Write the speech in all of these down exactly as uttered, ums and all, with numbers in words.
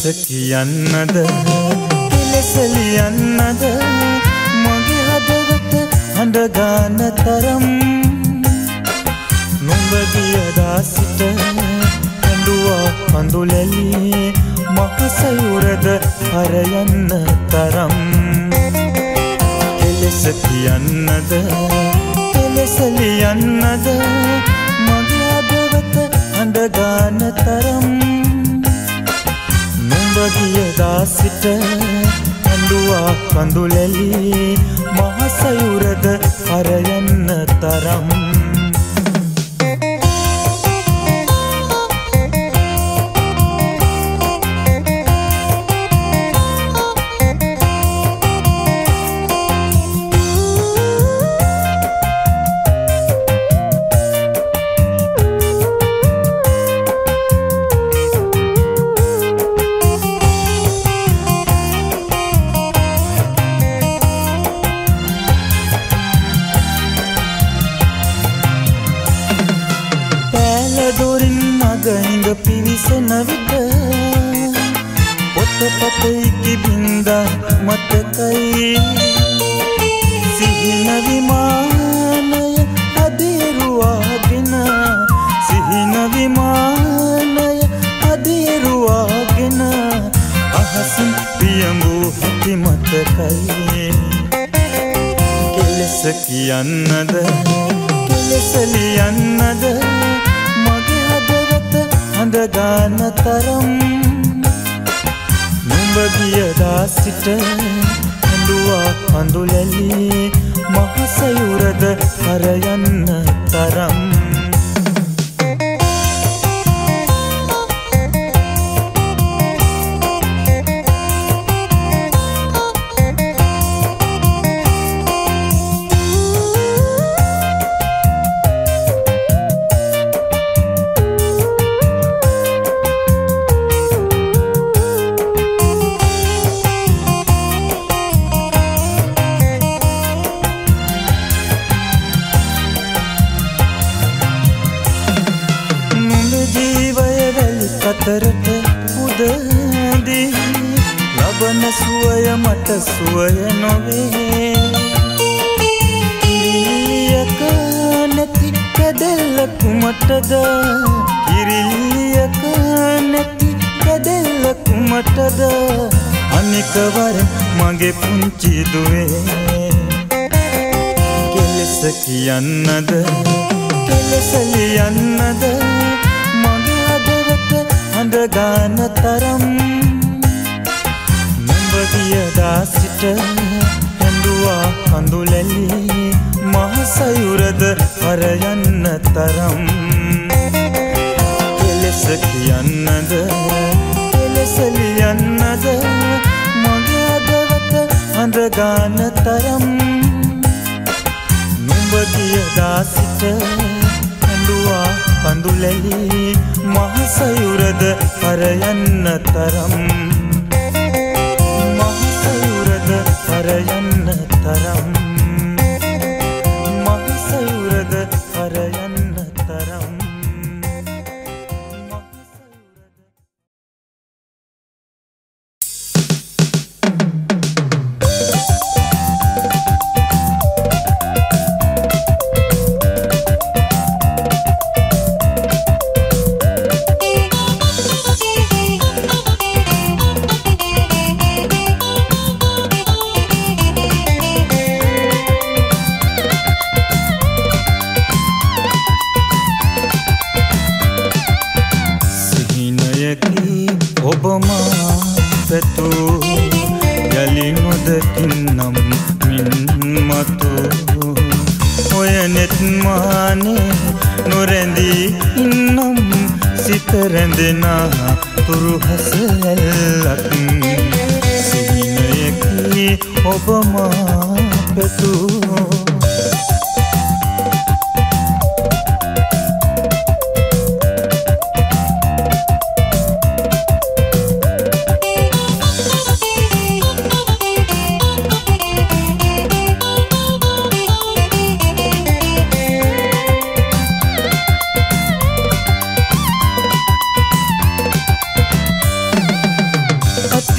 කියන්නද කෙලෙස ලියන්නද මගේ හදවත හඬ ගන්න තරම් නුඹ ගියදා සිට ඇඬුවා කඳුලැලි මහසයුරද හරයන්න තරම් කෙලෙස කියන්නද කෙලෙස ලියන්නද මගේ හදවත හඬ ගන්න තරම් ගියදා සිට ඇඬුවා කඳුලැලි මහසයුරද හරයන්න තරම් ගහිඟ පිවිසන විට පොතපත ඉකි බින්දා මතකයි සිහින විමානය අදිරුවාගෙන සිහින විමානය අදිරුවාගෙන අහසින් පියඹූ හැටි මතකයි කෙලෙස කියන්නද කෙලෙස ලියන්නද හඬ ගන්න තරම් නුඹ ගියදා සිට ඇඬුවා කඳුලැලි මහසයුරද හරයන්න තරම් අතරට උදදී ලබන සුවය මට සුවය නොවේ කිරිල්ලියක නැති කැදෙල්ල කුමටද කිරිල්ලියක නැති කැදෙල්ල කුමටද අනික වර මගේ පුංචි දුවේ කෙලෙස කියන්නද කෙලෙස ලියන්නද හඬ ගන්න තරම් නුඹ ගියදා සිට ඇඬුවා කඳුලැලි මහසයුරද හරයන්න තරම් කෙලෙස කියන්නද කෙලෙස ලියන්නද මගේ හදවත හඬ ගන්න තරම් නුඹ ගියදා සිට ඇඬුවා කඳුලැලි මහසයුරද හරයන්න තරම් මහසයුරද හරයන්න තරම් මහසයුරද හරයන්න තරම්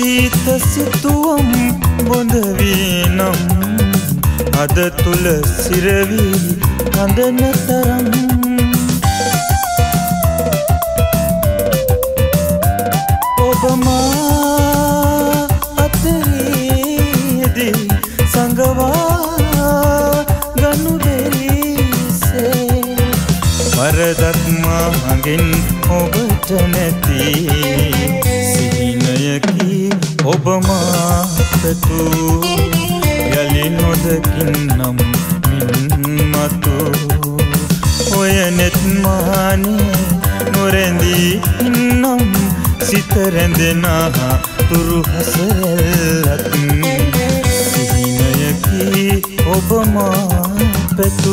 සීත සිතුවම් බොඳ වීනම් අද තුල සිරවි හඳන තරම් ඔබ මා අතරේදී සංගවා ගනු බැරිසේ වරදක් මාගෙන් ඔබට නැති සිහිනයකි ඔබ මා පැතු යලි නොදකින්නම් මින් මතු ඔය නෙත් මානේ නොරැඳී ඉන්නම් සිත රැඳෙනා තුරු හසරැල්ලක් සිහිනයකි ඔබ මා පැතු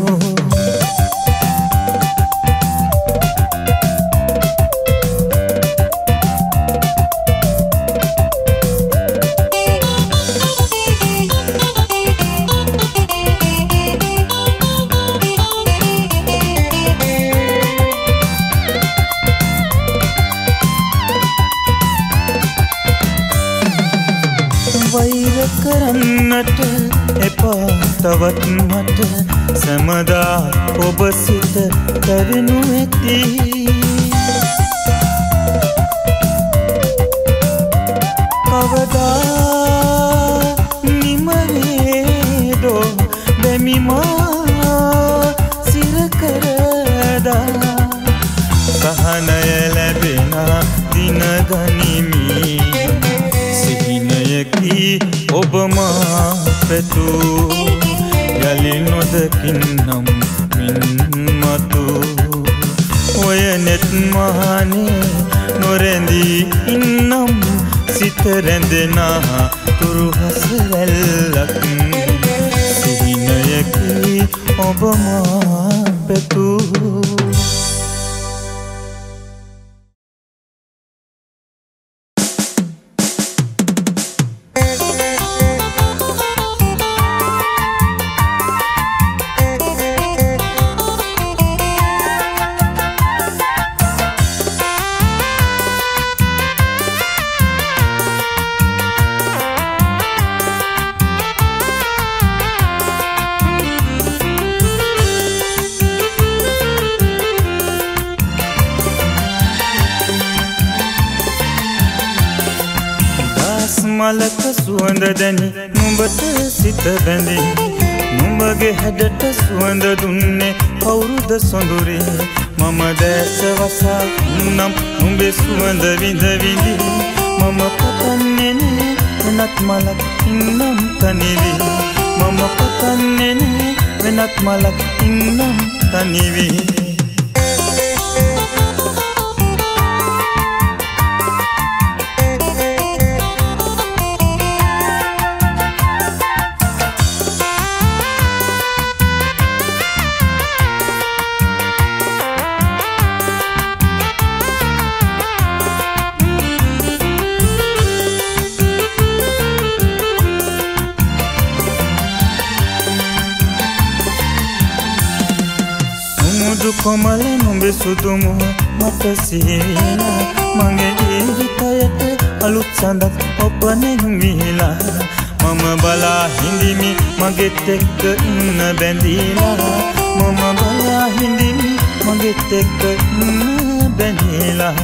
වෛර කරන්නට එපා තවත් මට සමදා ඔබ සිත කැවෙනු ඇති කවදා නිමවේදෝ බැමිමා සිර කරදා සහනය ලැබෙන දින ගනිමි ඔබ මා පැතු යලි නොදකින්නම් මින් මතු ඔය නෙත් මානේ නොරැඳී ඉන්නම් සිත රැඳෙනා තුරු හසරැල්ලක් සිහිනයකි ඔබ මා පැතු මලක සුවඳ දැනි නුඹට සිත බැඳි නුඹගේ හැඩට සුවඳ දුන්නේ කවුරුද සොඳුරේ මම දැස වසා නම් නුඹේ සුවඳ විඳ විඳි මම පතන්නේ නේ වෙනත් මලක් ඉන්නම් තනිවි මම පතන්නේ නේ වෙනත් මලක් ඉන්නම් තනිවි කොමල නුඹේ සුදුමු මට සිහිලා මගේ ජීවිතයට අලුත් සඳක් ඔබනේ විහිලා මම බලා හිඳිමි මගෙත් එක්ක ඉන්න බැඳීලා මම බලා හිඳිමි මගෙත් එක්ක ඉන්න බැඳීලා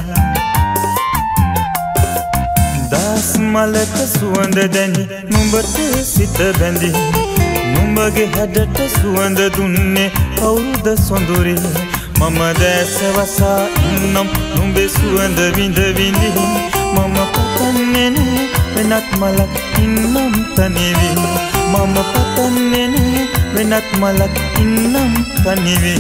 දාස් මලක සුවඳ දැනි නුඹට සිත බැඳි නුඹගේ හැඩට සුවඳ දුන්නේ කවුරුද සොඳුරේ මම දැස වසා ඉන්නම් නුඹේ සුවඳ විඳ විඳි මම පතන්නේ නේ වෙනත් මලක් ඉන්නම් තනිවි මම පතන්නේ නේ වෙනත් මලක් ඉන්නම් තනිවි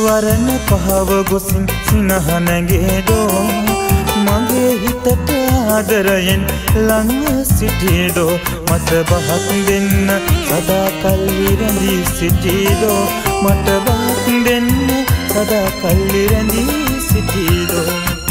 වරණ පහව ගොසින් සිනහ නැගේදෝ මගේ හිතට ආදරයෙන් ළඟ සිටීදෝ මට බහක් දෙන්න සදා කල්ලි රැඳී සිටීදෝ මට බහක් දෙන්න සදා කල්ලි රැඳී සිටීදෝ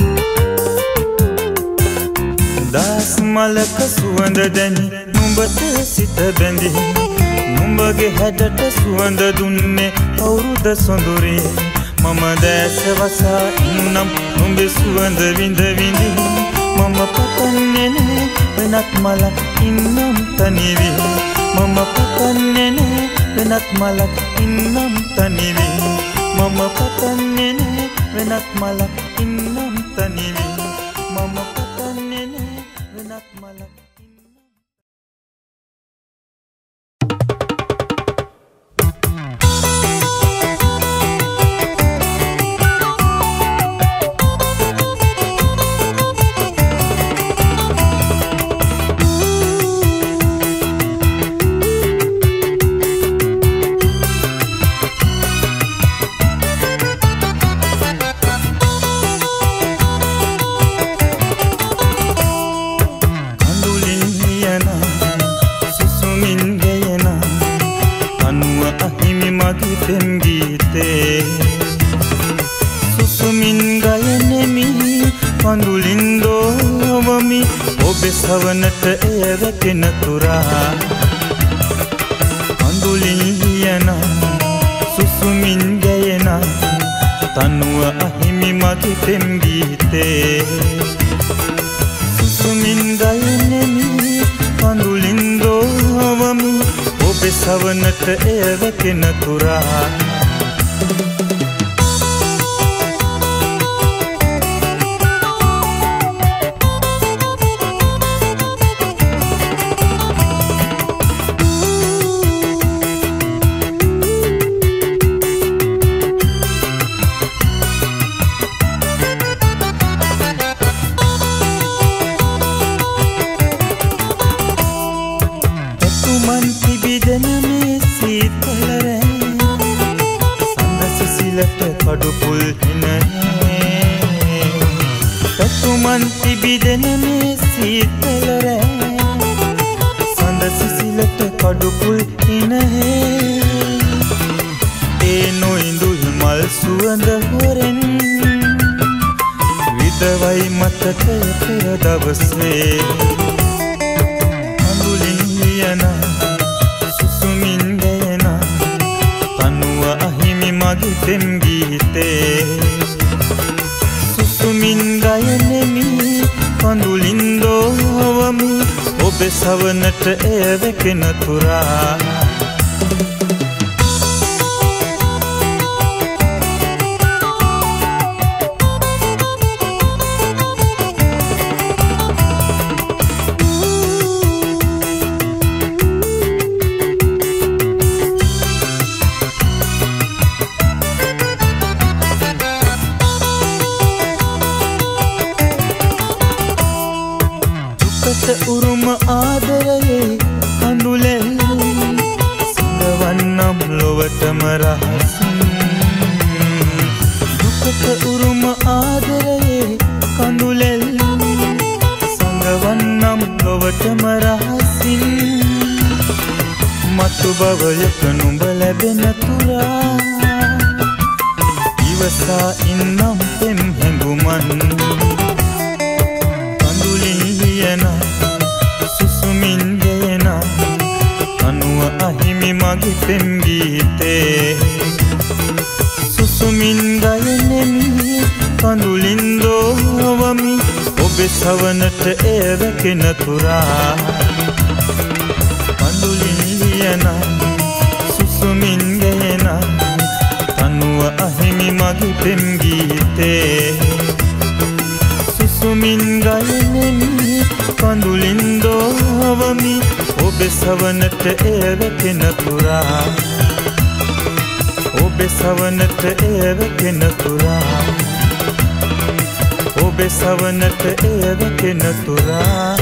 දාස් මලක සුවඳ දැනි නුඹට සිත බැඳි නුඹගේ හැඩට සුවඳ දුන්නේ අවුරුද සොඳුරේ මම දැස වසා ඉන්නම් නුඹේ සුවඳ විඳ විඳි මම පතන්නේ නෑ වෙනත් මලක් ඉන්නම් තනිවි මම පතන්නේ නෑ වෙනත් මලක් ඉන්නම් තනිවි මම පතන්නේ නෑ වෙනත් මලක් ඉන්නම් තනිවි මම පතන්නේ නෑ වෙනත් මලක් සවනට එරකෙන තුරා අඳුලියන සුසුමින් ගයන තනුව අහිමි මගේ පෙම් ගීතේ සුසුමින් ගයනෙමි අඳුලින් දෝවමි ඔබ සවනට එරකෙන තුරා සවනට එරකෙන තුරා උරුම ආදරයේ කඳුලෙල් සඳවන්නම් ලොවටම රහසින් දුකට උරුම ආදරයේ කඳුලෙල් සඳවන්නම් ලොවටම රහසින් මතු බවයක නුඹ ලැබෙන තුරා ඉවසා ඉන්නම් පෙම් හැඟුමන් සුසුමින් ගයන අනුව අහිමි මගේ පෙම් ගීතේ සුසුමින් ගයනෙමි කඳුලින් දෝවමි ඔබ සවනට එරකෙන තුරා කඳුලින් ලියන සුසුමින් ගයන අනුව අහිමි මගේ පෙම් ගීතේ සුසුමින් ගයනෙමි කඳුලින් දෝවමි ඔබ සවනට එරකෙන තුරා ඔබ සවනට එරකෙන තුරා ඔබ සවනට එරකෙන තුරා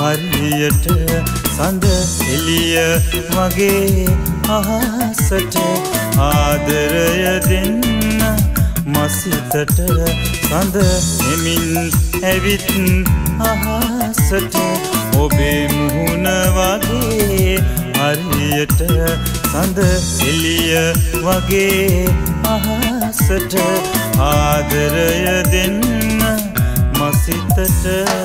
හරියට සඳ එළිය වගේ අහසට ආදරය දෙන්න මසිතට සඳ එමින් ඇවිත් අහසට ඔබේ මුහුණ වගේ හරියට සඳ එළිය වගේ අහසට ආදරය දෙන්න මසිතට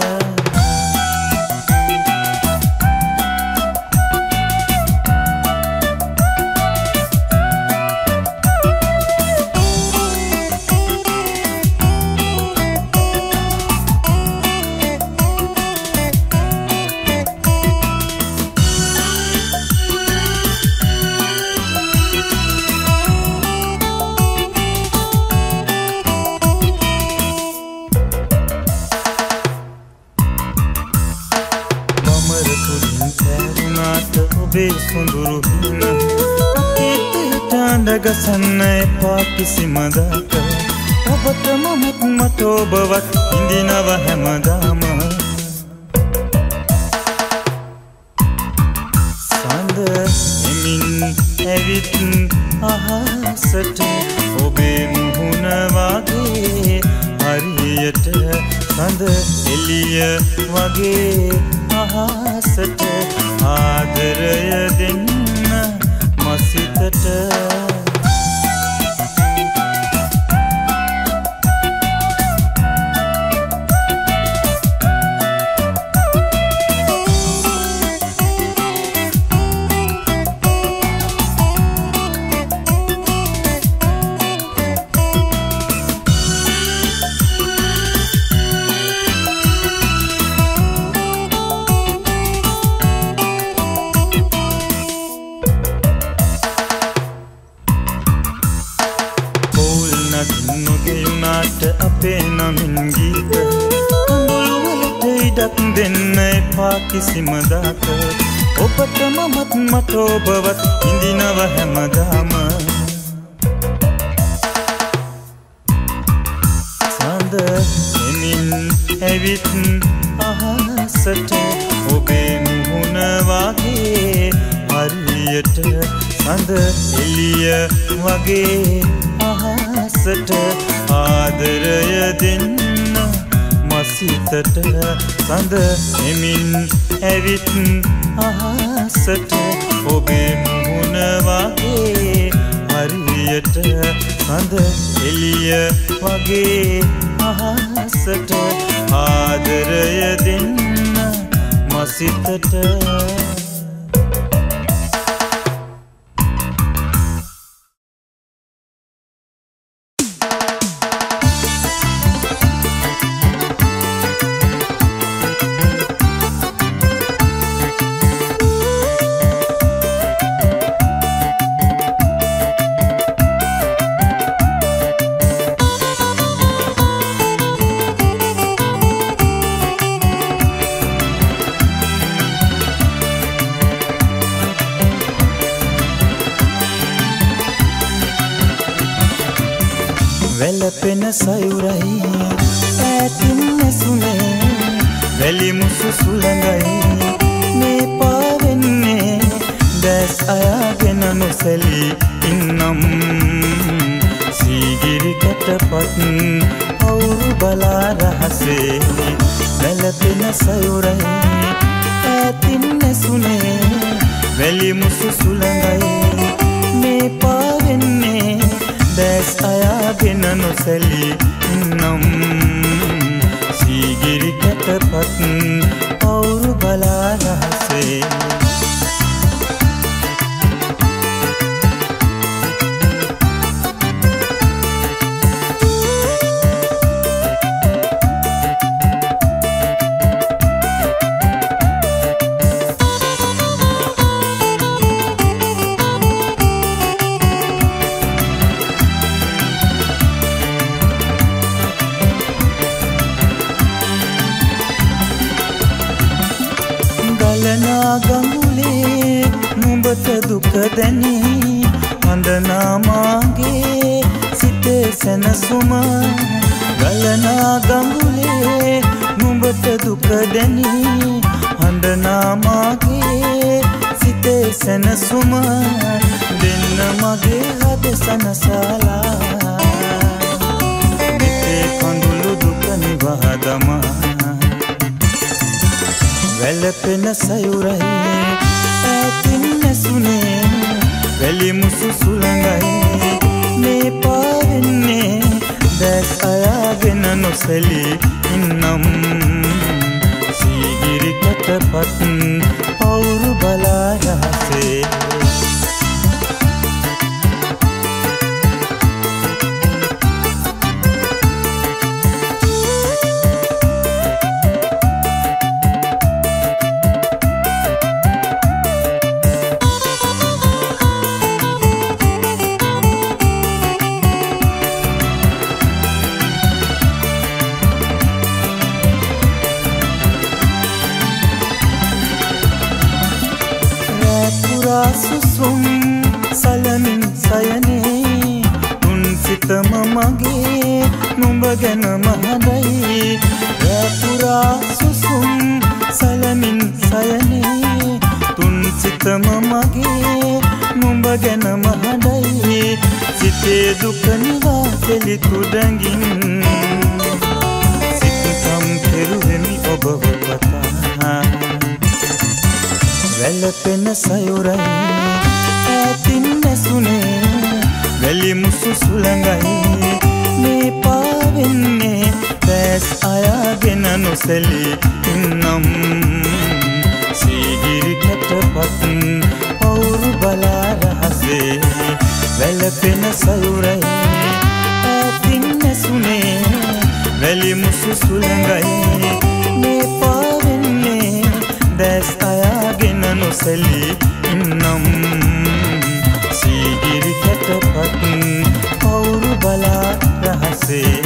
සොඳුරු හින අතීතයට අඳගසන්න එපා කිසිම දාක ඔබට මමත් මට ඔබවත් ඉඳිනව හැමදාම සඳ එමින් ඇවිත් අහසට ඔබේ මුහුණ වගේ හරියට සඳ එළිය වගේ අහසට ආදරය දෙන්න මසිතට අපේ නමින් ගීත කඳුළු වලට ඉඩක් දෙන්න එපා කිසිම දාක ඔබට මමත් මට ඔබවත් ඉඳිනව හැමදාම සඳ එමින් ඇවිත් අහසට ඔබේ මුහුණ වගේ හරියට සඳ එළිය වගේ අහසට ආදරය දෙන්න මසිතට සඳ එමින් ඇවිත් අහසට ඔබේ මුහුණ වගේ හරියට සඳ එළිය වගේ අහසට ආදරය දෙන්න මසිතට වැළපෙන සයුරයි ඈතින් ඇසුනේ වැලි මුසු සුළඟයි මේ පාවෙන්නේ දැස් අයාගෙන නොසැලී ඉන්නම් සීගිරි කැටපත් අවුරු බලා රහසේ වැළපෙන සයුරයි ඈතින් ඇසුනේ වැලි මුසු සුළඟයි මේ පාවෙන්නේ දැස් අයාගෙන නොසැලී ඉන්නම් සීගිරි කැටපත් අවුරු බලා රහසේ ගලනා ගඟුලේ නුඹට දුක දැනී හඳනා මාගේ සිතේ සැනසුම ගලනා ගඟුලේ නුඹට දුක දැනී හඳ සැනසුම දෙන්න මගේ හද සනසලා මෙතේ කඳුළු දුක නිවා දමා වැළපෙන සයුරයි ඈතින් නැසුනේ වැලි මුසු සුළඟයි මේ පාවෙන්නේ දැස් අයාගෙන නොසැලී ඉන්නම් සීගිරි කැටපත් පවුරු බලා රහසේ සුසුම් සලමින් සයනේ උන් සිතම මගේ නුඹ ගැන මහදයි රැපුරා සුසුම් සලමින් සයනේ තුන් සිතම මගේ නුඹ ගැන මහදයි සිතේ දුක නිවා පෙළි තුඩඟින් සිතම් කෙරුවෙමි ඔබව කතා වැළපෙන සයුරයි ඈතින් නැසුනේ වැලි මුසු සුළඟයි මේ පාවෙන්නේ දැස් අයාගෙන නොසැලී ඉන්නම් සීගිරි කැටපත් පවුරු බලා රහසේ වැළපෙන සයුරයි ඈතින් නැසුනේ වැලි මුසු සුළඟයි මේ පාවෙන්නේ දැස් අයාගෙන නොසැලී ඉන්නම් සීගිරි කැටපත් පවුරු බලා රහසේ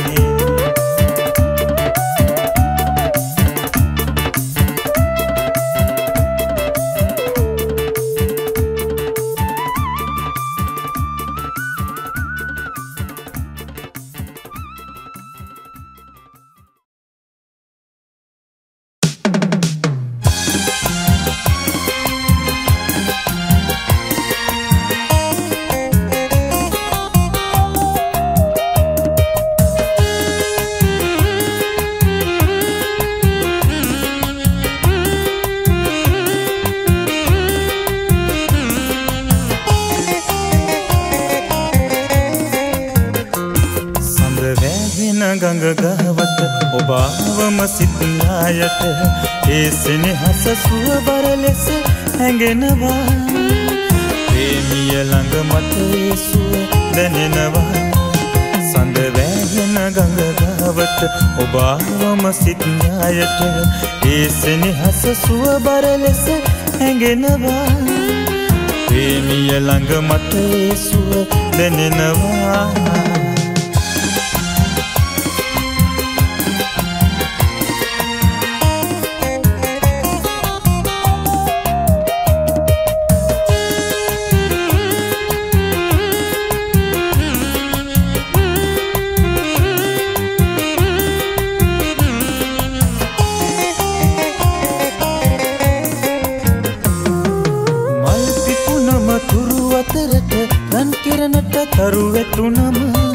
ගඟ ගහවට ඔබ ආවම සිත්නායට ඒ සෙනෙහස සුවබර ලෙස හැඟෙනවා ප්‍රේමිය ළඟ මට ඒ සුව දැනෙනවා සඳ වැහෙන ගඟ ගහවට ඔබ ආවම සිත්නායට ඒ සෙනෙහස සුවබර ලෙස හැඟෙනවා ප්‍රේමිය ළඟ මට ඒ සුව දැනෙනවා තරු වැටුනම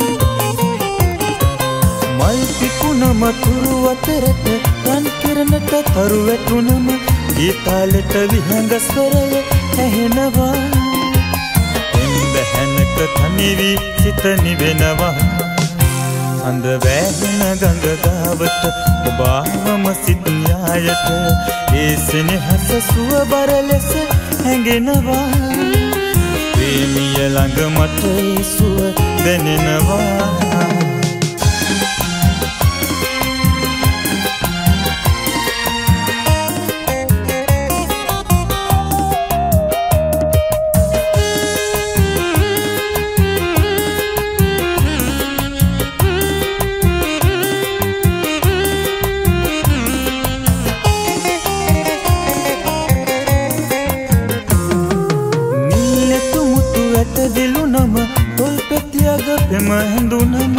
මල් පිපුනම තුරු අතරට රන් කිරණට තරු වැටුනම ගීතාලෙට විහඟ ස්වරය ඇහෙනවා එම්බැහැනක තනිවි සිත නිවෙනවා සඳ වැහෙන ගඟ ගාවට ඔබ ආවම සිත් න්‍යායට ඒ සෙනෙහස සුවබර ලෙස හැඟෙනවා ප්‍රේමිය ළඟ මට ඒ සුව දැනෙනවා දිලුනම තොල් පෙතියග පෙම හැඳුනම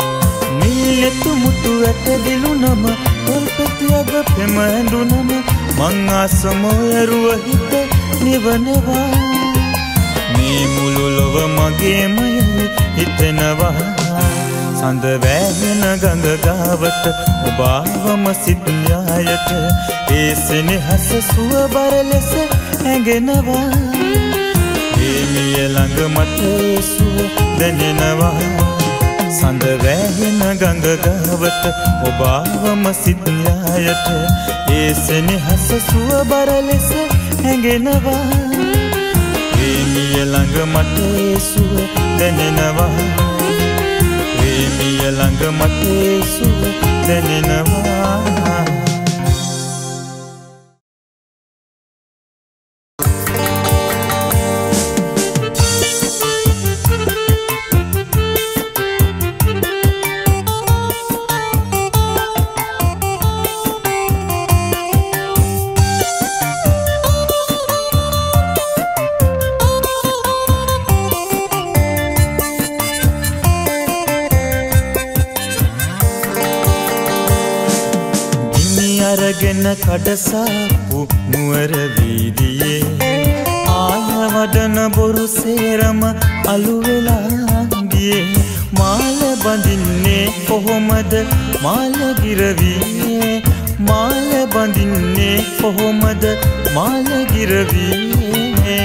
නිලෙතු මුතු ඇට දිලුනම තොල් පෙතියග පෙම හැඳුනම මං ආසමෝයරුව හිත නිවනවා මේ මුළු ලොව මගේමය හිතෙනවා සඳ වැහෙන ගඟ ගාවට ඔබ ආවම සිත් න්‍යායට ඒ සෙනෙහස සුවබර ලෙස හැඟෙනවා ප්‍රේමිය ළඟ මට සුව දැනෙනවා සඳ වැහෙන ගඟ ගාවට ඔබ ආවම සිත් න්‍යායට ඒ සෙනෙහස සුවබර ලෙස හැඟෙනවා ප්‍රේමිය ළඟ මට සුව දැනෙනවා ප්‍රේමිය ළඟ මට සුව දැනෙනවා අරගෙන කඩසාපු නුවර වීදියේ ආය වඩන බොරු සේරම අලු වෙලා ගියේ මාල බඳින්නේ කොහොමද මාල ගිරවියේ මාල බඳින්නේ කොහොමද මාල ගිරවියේ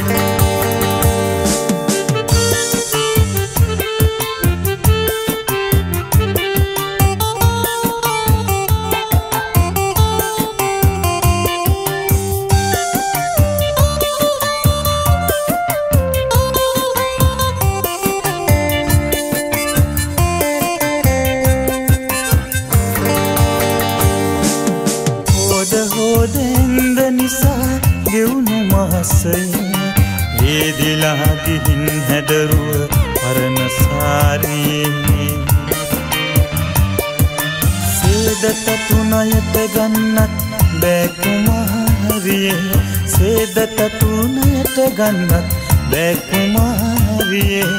ඒ දිලා ගිහින් හැඩරුව පරණ සාරියේ සේදත තුනයට ගන්නත් බෑ කුමාරියේ සේදත තුනයට ගන්නත් බෑ කුමාරියේ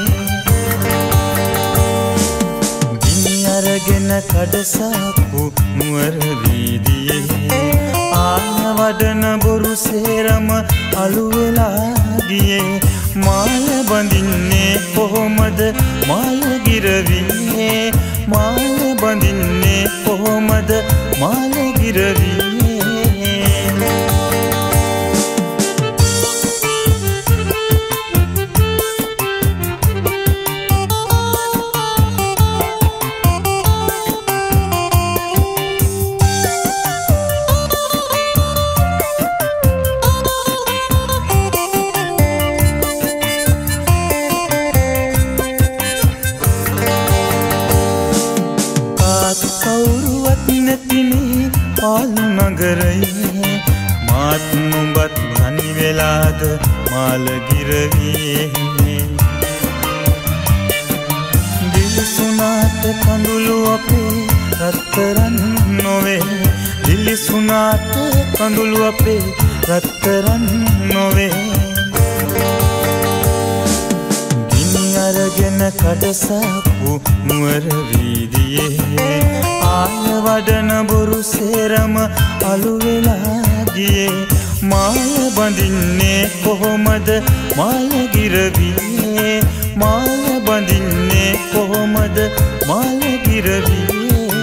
ගිනි අරගෙන කඩසාපු නුවර වීදියේ ආය වඩන බොරු සේරම අලු වෙලා ගියේ මාල බඳින්නේ කොහොමද මාල ගිරවියේ මාල බඳින්නේ කොහොමද මාල ගිරවියේ පාලු නගරයේ මාත් නුඹත් තනි වෙලාද මාල ගිරවියේ දිලිසුනාට කඳුළු අපේ රත්තරන් නොවේ දිලිසුනාට කඳුළු අපේ රත්තරන් නොවේ ගිනි අරගෙන කඩසාපු නුවර වීදියේ ආය වඩන බොරු සේරම අලු වෙලා ගියේ මාල බඳින්නේ කොහොමද මාල ගිරවියේ මාල බඳින්නේ කොහොමද මාල ගිරවියේ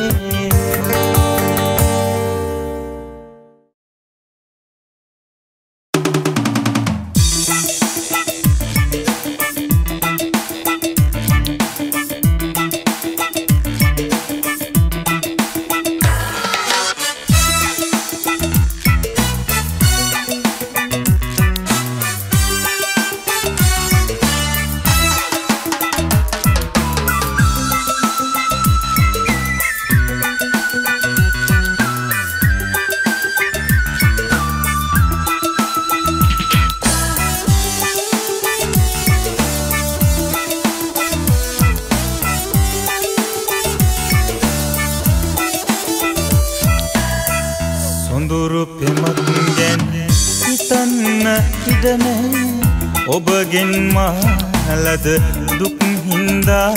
ඔබගෙන් මාලද දුක් හින්දා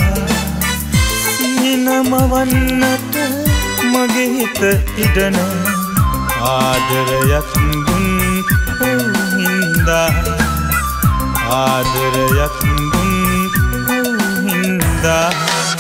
සිනම වන්නට මගේ හිත ඉඩන ආදරයක් දුන් හින්දා ආදරයක් දුන් හින්දා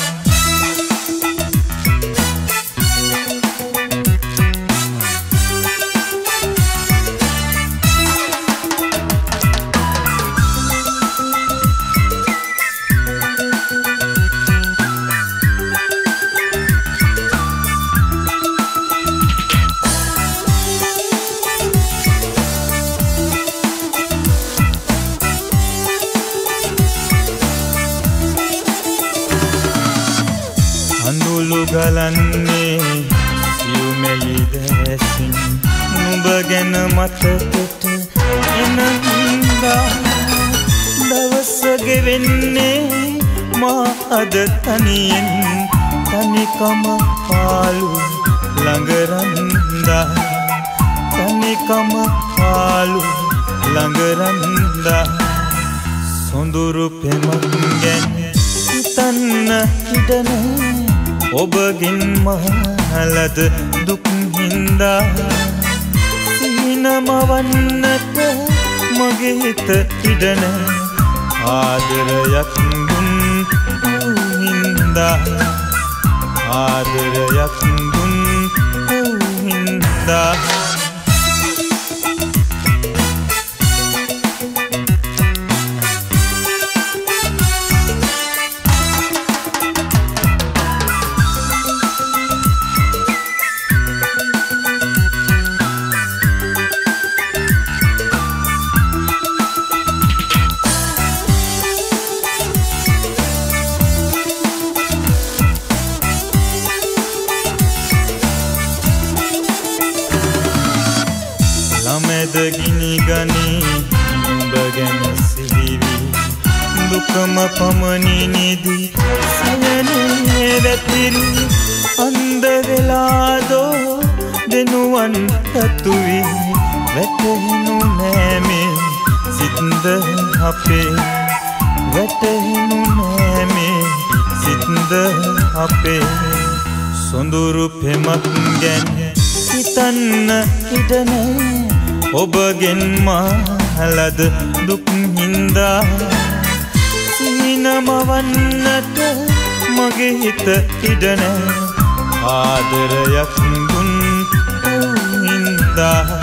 ගලන්නේ සියුමෙලි දැසින් නුඹ ගැන මතකෙට එනහින්දා දවස ගෙවෙන්නේ මා අද තනියෙන් තනිකම පාළු ළඟරන්දා තනිකම පාළු ළඟරන්දා සොඳුරු පෙමක් ගැන හිතන්න හිටනේ ඔබගෙන් මහලද දුක් හින්දා සිහිනමවන්නට මගේ හිත ඉඩන ආදරයක් දුන් හින්දා ආදරයක් දුන් හින්දා ගිනි ගනී නුඹ ගැන සිහිවි දුකම පමණි නිදී සයනේ වැතිරි අන්ධ වෙලාදෝ දෙනුවන් තතුවි වැටෙනු නෑමේ සිත්ද අපේ වැටෙනු නෑමේ සිත්ද අපේ සොඳුරු පෙමක් ගැන හිතන්න ඉඩනේ ඔබගෙන් මහලද දුක් හින්දා සිහිනමවන්නට මගේ හිත ඉඩන ආදරයක් දුන් හින්දා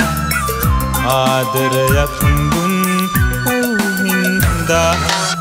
ආදරයක් දුන් හින්දා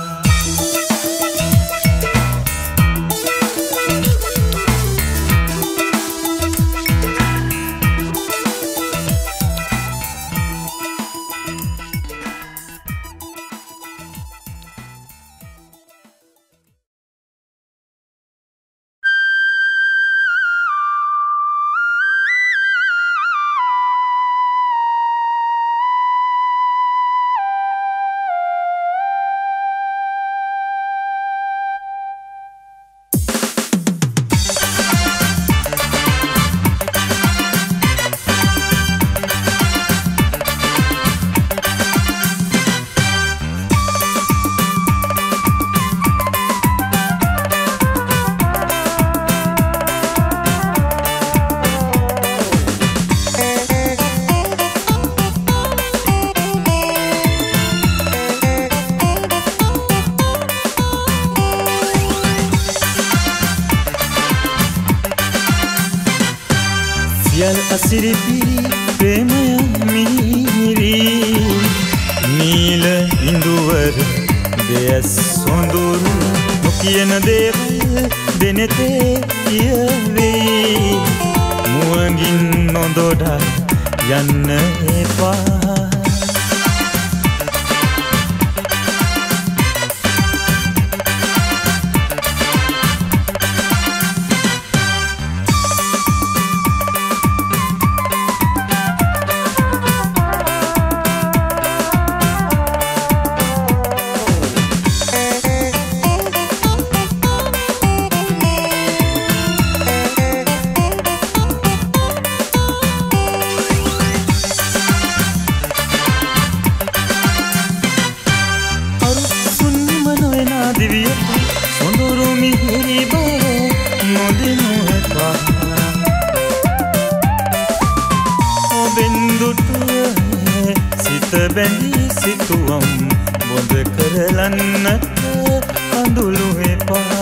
සියල් අසිරිපි ප්‍රේමය මිහිරි නීල ඉඳුවර දෙයස් සොඳුරු නොකියන දේවල් දෙනෙතේ කියවේ මුවගින් නොදොඩා යන්න එපා බින්දුටුවේ සිත බැඳී සිතුවම් බොඳ කරලන්නට කඳුළු එපා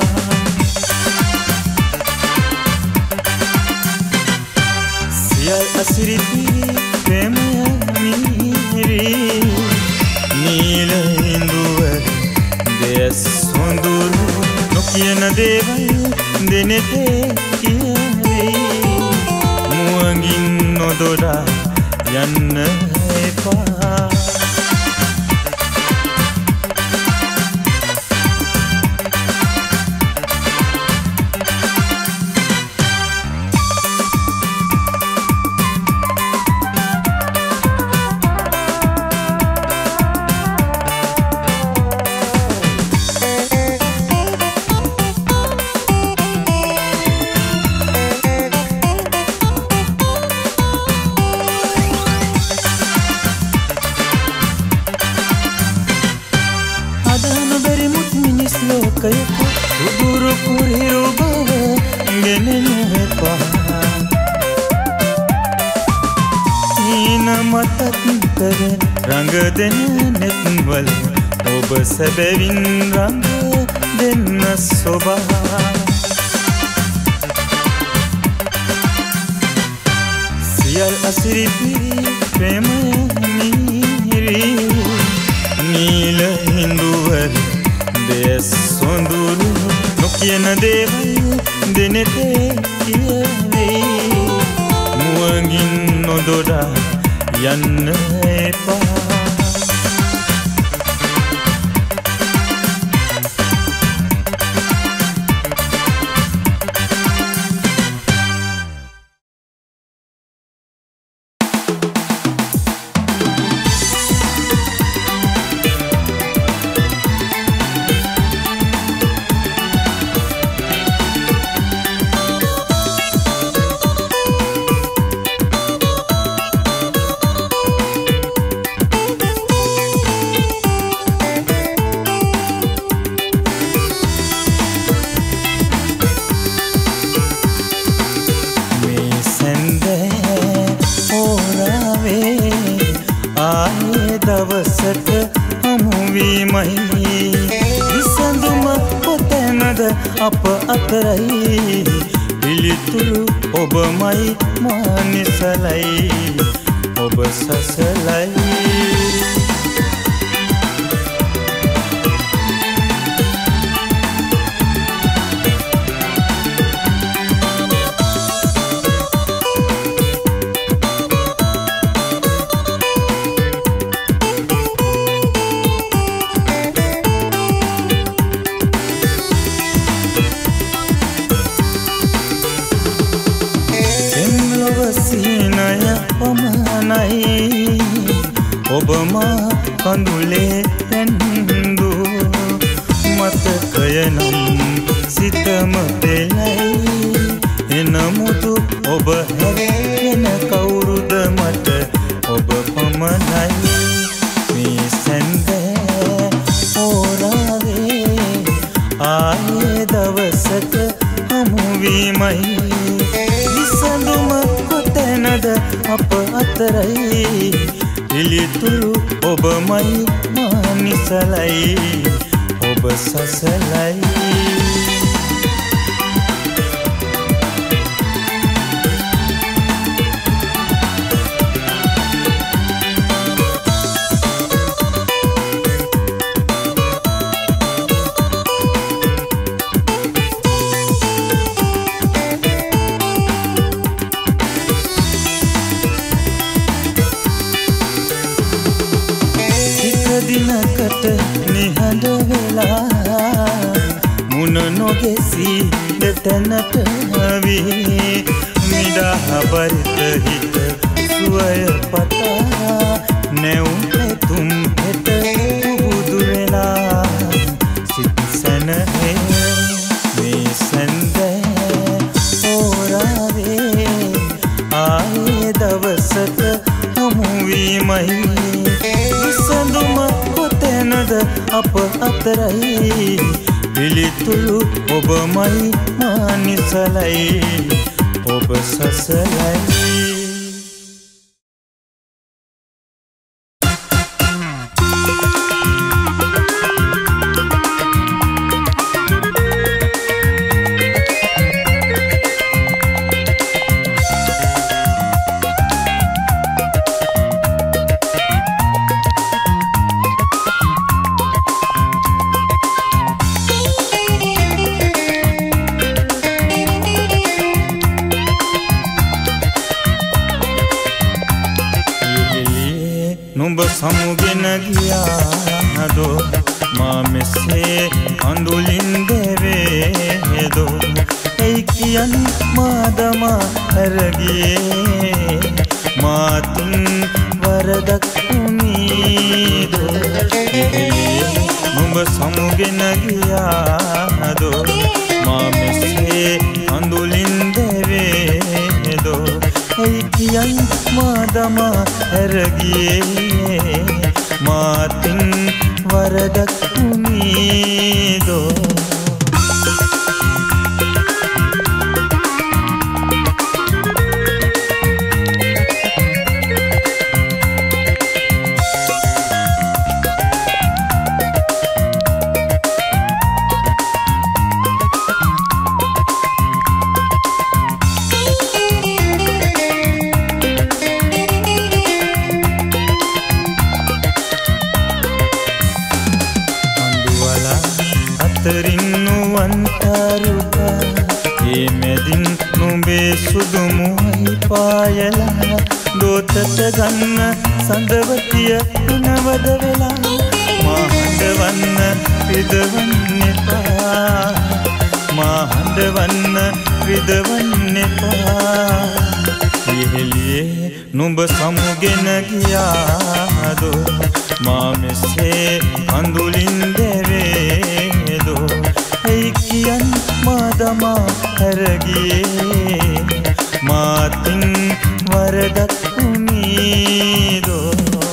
සියල් අසිරිති ප්‍රේමය මිහිරි නීල ඉඳුවර දෙස් හොඳුරු නොකියන දේවල් දෙනෙතේ කියවේ මුවගින් නොදොඩා යන්න එපා ලෝකයක උදුරු කුරිරු බව ගෙනෙනු එපා ඊන මතක් කර රඟ දෙන නෙත්වල ඔබ සැබවින් රඟ දෙන්න සොබා සියල් අසිරිපි ප්‍රේමය මිහිරි නීල හිඳුවර දෙස් හොඳුරු නොකියන දේවල් දෙනෙතේ කියවේ මුවගින් නොදොඩා යන්න එපා දවසට හමුවීමයි විසඳුම කොතැනද අප අතරයි පිළිතුරු ඔබමයි මා නිසලයි ඔබ සසලයි සීනය පමණයි ඔබමා කඳුලේ පැන්දු මතකය නම් සිතම පෙළයි එනමුතු ඔබ හැරෙන කවුරුද මට ඔබ පමණයි මේ සැන්දෑ හෝරාවේ ආයේ දවසක හමුවීමයි විසඳුම කොතැනද අප අතරයි පිළිතුරු ඔබමයි මා නිසලයි ඔබ සසලයි දිනකට නිහඬ වෙලා මුණ නොගෙසී දෙතැනට වී මිඩා බරිත හිත සුවය පතා නැවුම් පැතුම් හෙට පුබුදු වෙලා සිත් සැනහේ මේ සැන්දෑ හෝරාවේ ආයේ දවසක හමුවීමයි විසඳුම කොතැනද අප අතරයි පිළිතුරු ඔබමයි මා නිසලයි ඔබ සසලයි සමුගෙන ගියාදෝ මා මෙසේ අඳුලින් දෙවේදෝ එයි කියන් මාදමා හැරගියේ මාතින් වරදක් වුණීදෝ නුඹ සමුගෙන ගියාදෝ මා මෙසේ අඳුලින් දෙවේදෝ එයි කියන් මාදමා හැරගියේ මාතින් වරදක් වුණීදෝ සුදුමුයි පායලා දෝතට ගන්න සඳවතිය නවද වෙලා මා හඬවන්න රිදවන්න එපා මා හඬවන්න රිදවන්න එපා ඉහෙලියේ නුඹ සමුගෙන ගියාදෝ මා මෙසේ අඳුලින් දෙවේදෝ එයි කියන් මාදමා හැරගියේ මාතින් වරදක් වුණීදෝ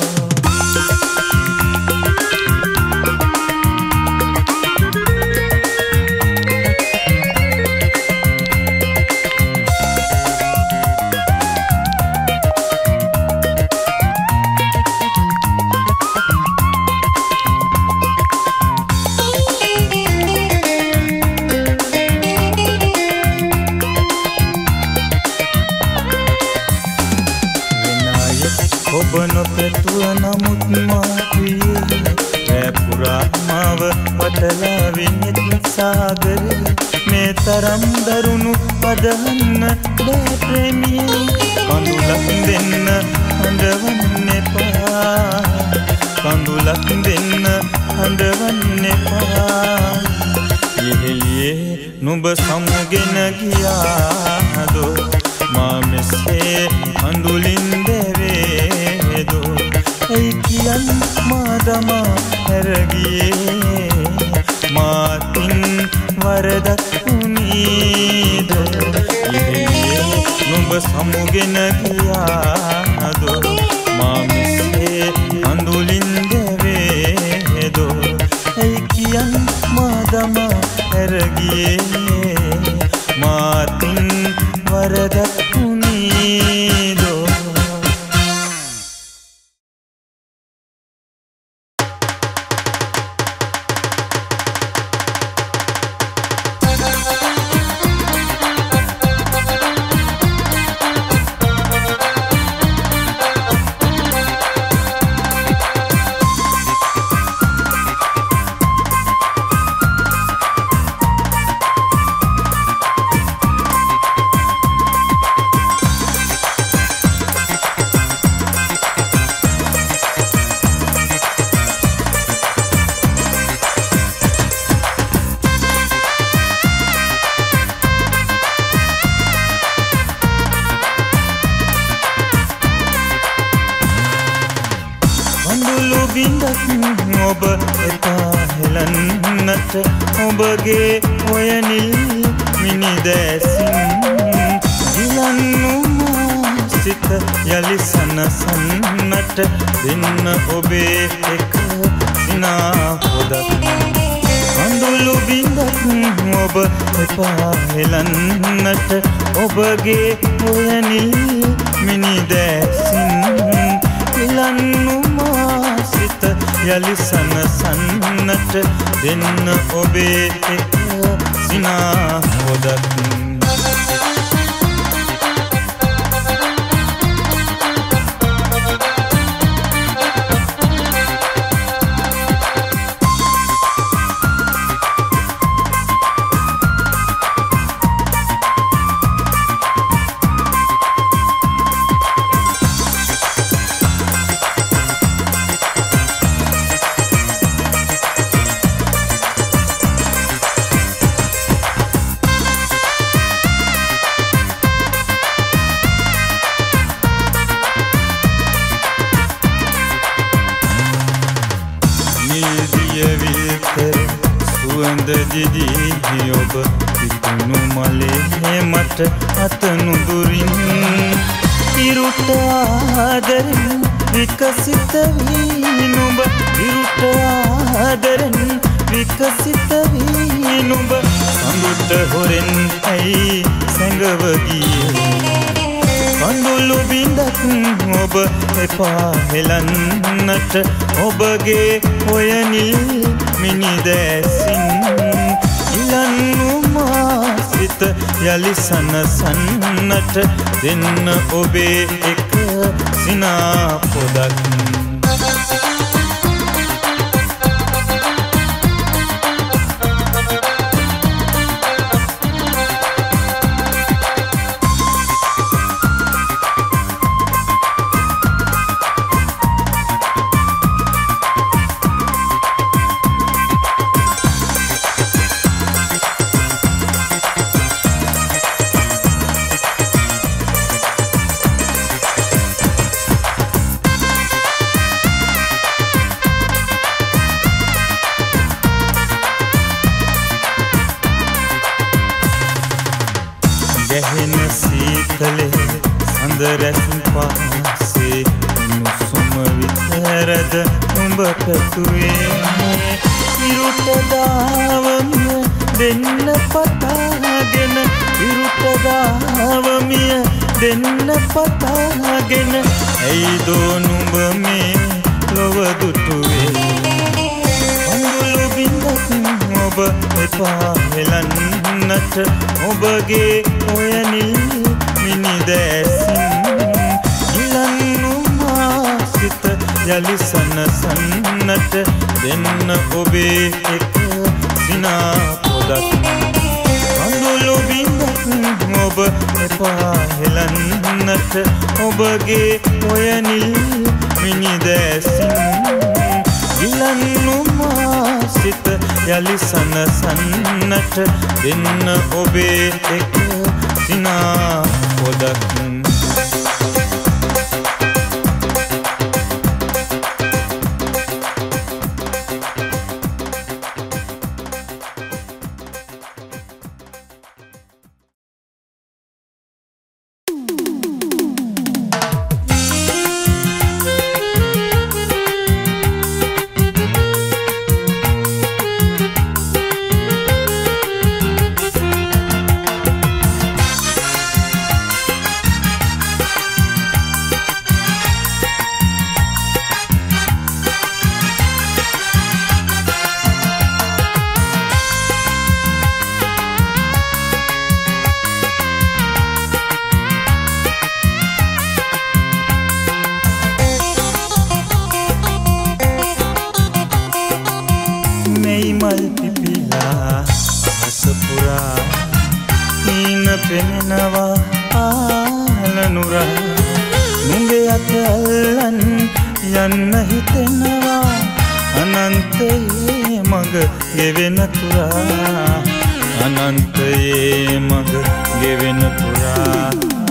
මේ තරම් දරුණු පදහන්න බෑ ප්‍රේමියේ කඳුලක් දෙන්න හඬවන්න එපා කඳුලක් දෙන්න හඬවන්න එපා ඉහෙලියේ නුඹ සමුගෙන ගියාදෝ මා මෙසේ අඳුලින් දෙවේදෝ එයි කියන් මාදමා හැරගියේ මාතින් වරදක් වුණීදෝ ඉහෙලියේ නුඹ සමුගෙන ගියාදෝ මා මෙසේ අඳුලින් දෙවේදෝ එයි කියන් මාදමා හැරගියේ මාතින් වරදක් වුණීදෝ ඔබ එපා හෙලන්නට ඔබගේ ඔයනිල් මිනිදෑසින් ගිලන්නුමා සිත යලි සනසන්නට දෙන්න ඔබේ එක සිනා හොදක් කඳුළු බිඳක් ඔබ එපා හෙලන්නට ඔබගේ ඔයනිල් මිනිදෑසින් ගිලන්නුමා සිත යලි සනසන්නට දෙන්න ඔබේ එක සිනා හොදක් මඳ දිදී ඔබ පිපුණු මලේ මට අත නුදුරින් ඉරුට ආදරෙන් විකසිත වී නුඹ ඉරුට ආදරෙන් විකසිත වී නුඹ සඳුට හොරෙන් ඇයි සැඟව ගියේ කඳුළු බිඳක් ඔබ එපා හෙලන්නට ඔබගේ හොයනිල් මිනිදැසින් ඉලන්නු මාසිත යලි සනසන්නට දෙන්න ඔබේ එක සිනා පොදක් ගැහෙන සීතලේ සඳ රැස් පාසේ නුසුම විතරද උඹ පැතුවේ ඉරුට දාවමිය දෙන්න පතාගෙන ඉරුට දාවමිය දෙන්න පතාගෙන ඇයි දෝ නුඹ මේ ලොව දුටුවේ අඟුළු බිඳක් ඔබ එපා හෙලන්නට ඔබගේ ඔයනිල් මිනිදැසින් ඉලන්නු මාසිත යලි සනසන්නට දෙන්න ඔබේ එක සිනා පොදක් අඟුළු බිඳක් ඔබ එපා හෙලන්නට ඔබගේ ඔයනිල් මිනිදැසින් ඉලන්නු මාසිත යලි සනසන්නට දෙන්න ඔබේ එක සිනා පොදක් පෙනෙනවා ආලනුරා නුඹේ අත අල්ලන් යන්න හිතෙනවා අනන්තයේ මඟ ගෙවෙන තුරා අනන්තයේ මඟ ගෙවෙන තුරා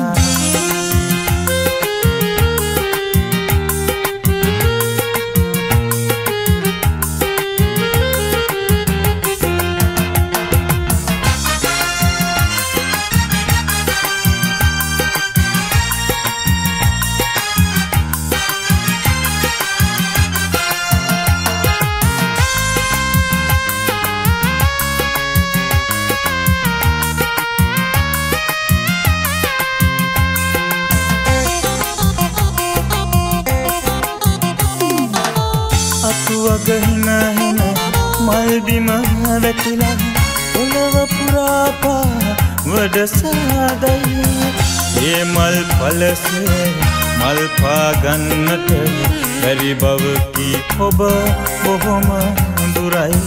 වගහින හෙන මල් බිම වැටිලා පොළව පුරා පා වඩසාදයි ඒ මල් පලසේ මල් පා ගන්නට බැරි බව කී ඔබ බොහොම දුරයි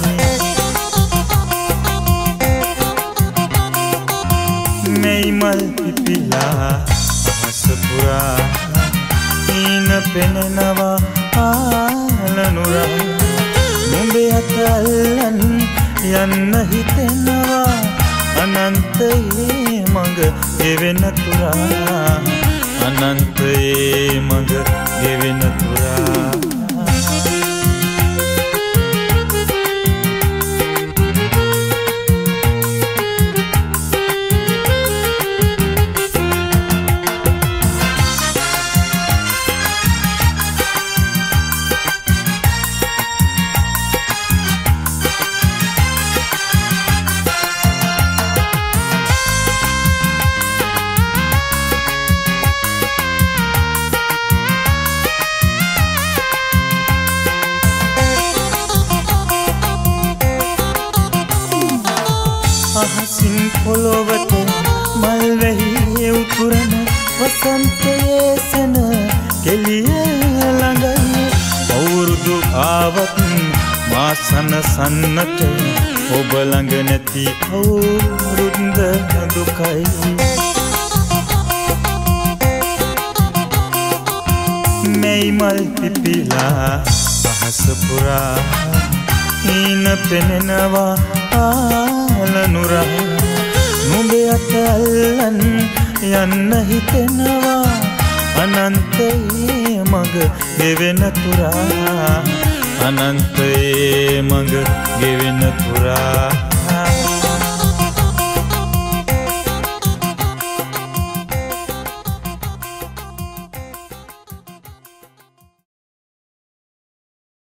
මේ මල් පිපිලා අහස පුරා ඊන පෙනෙනවා ආලනුරා නුඹේ අත අල්ලන් යන්න හිතෙනවා අනන්තයේ මඟ ගෙවෙන තුරා අනන්තයේ මඟ ගෙවෙන තුරා වසන්තයේ සෙන කෙලිය ළඟයි අවුරුදු ආවත් මා සනසන්නට ඔබ ළඟ නැති අවුරුද්ද දුකයි මෙයි මල් පිපිලා අහස පුරා හීන පෙනෙනවා ආලනුරා නුඹේ අත අල්ලන් යන්න හිතෙනවා අනන්තයේ මඟ ගෙවෙන තුරා අනන්තයේ මඟ ගෙවෙන තුරා